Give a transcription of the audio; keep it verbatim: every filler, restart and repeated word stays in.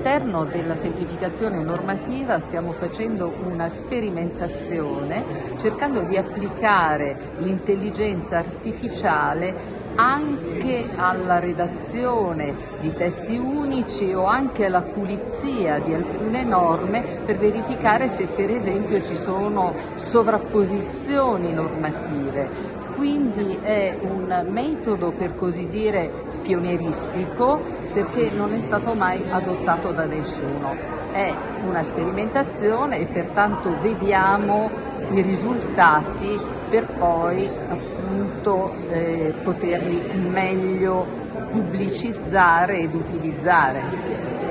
All'interno della semplificazione normativa stiamo facendo una sperimentazione cercando di applicare l'intelligenza artificiale anche alla redazione di testi unici o anche alla pulizia di alcune norme per verificare se per esempio ci sono sovrapposizioni normative. Quindi è un metodo per così dire pionieristico perché non è stato mai adottato da nessuno. È una sperimentazione e pertanto vediamo i risultati per poi appunto eh, poterli meglio pubblicizzare ed utilizzare.